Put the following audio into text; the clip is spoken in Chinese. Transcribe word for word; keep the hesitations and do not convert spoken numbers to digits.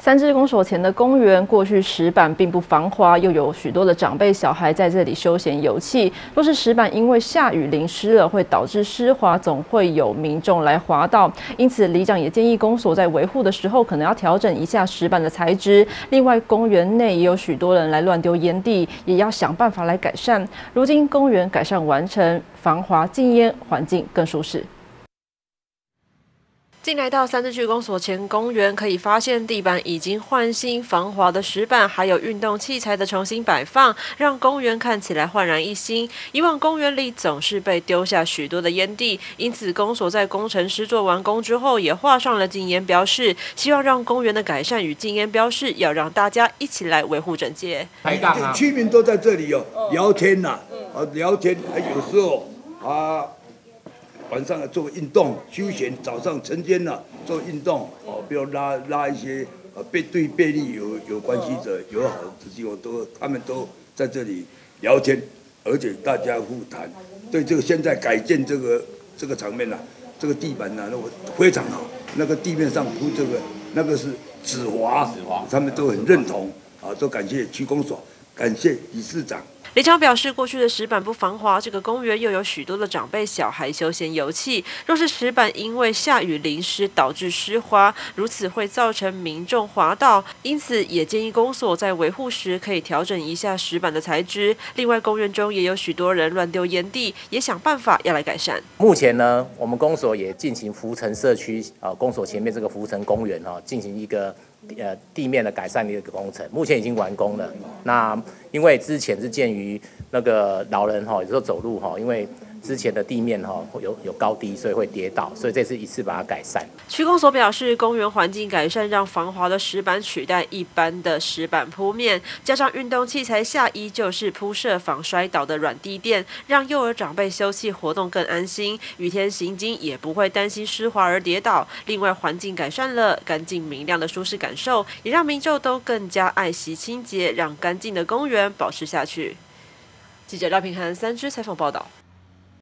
三芝公所前的公园，过去石板并不防滑，又有许多的长辈小孩在这里休闲游憩。若是石板因为下雨淋湿了，会导致湿滑，总会有民众来滑倒。因此，里长也建议公所在维护的时候，可能要调整一下石板的材质。另外，公园内也有许多人来乱丢烟蒂，也要想办法来改善。如今公园改善完成，防滑禁烟，环境更舒适。 进来到三芝区公所前公园，可以发现地板已经换新，防滑的石板还有运动器材的重新摆放，让公园看起来焕然一新。以往公园里总是被丢下许多的烟蒂，因此公所在工程施作完工之后，也画上了禁烟标示，希望让公园的改善与禁烟标示，要让大家一起来维护整洁。 抬杠啊！居民都在这里哦，聊天呐、啊，啊聊天，有时候啊。 晚上做运动休闲，早上晨间呢做运动哦，比如拉拉一些呃背对背力有有关系的友好的机构都他们都在这里聊天，而且大家互谈，对这个现在改建这个这个场面呢、啊，这个地板呢、啊，那个非常好，那个地面上铺这个那个是止滑，他们都很认同啊，都感谢区公所，感谢理事长。 里长表示，过去的石板不防滑，这个公园又有许多的长辈小孩休闲游憩。若是石板因为下雨淋湿导致湿滑，如此会造成民众滑倒，因此也建议公所在维护时可以调整一下石板的材质。另外，公园中也有许多人乱丢烟蒂，也想办法要来改善。 目前呢，我们公所也进行福城社区啊、呃，公所前面这个福城公园哈、哦，进行一个。 呃，地面的改善的一个工程，目前已经完工了。那因为之前是鉴于那个老人哈，有时候走路哈，因为之前的地面哈有有高低，所以会跌倒，所以这次一次把它改善。 区公所表示，公园环境改善让防滑的石板取代一般的石板铺面，加上运动器材下依旧是铺设防摔倒的软地垫，让幼儿长辈休憩活动更安心，雨天行经也不会担心湿滑而跌倒。另外，环境改善了，干净明亮的舒适感受，也让民众都更加爱惜清洁，让干净的公园保持下去。记者廖平涵三芝采访报道。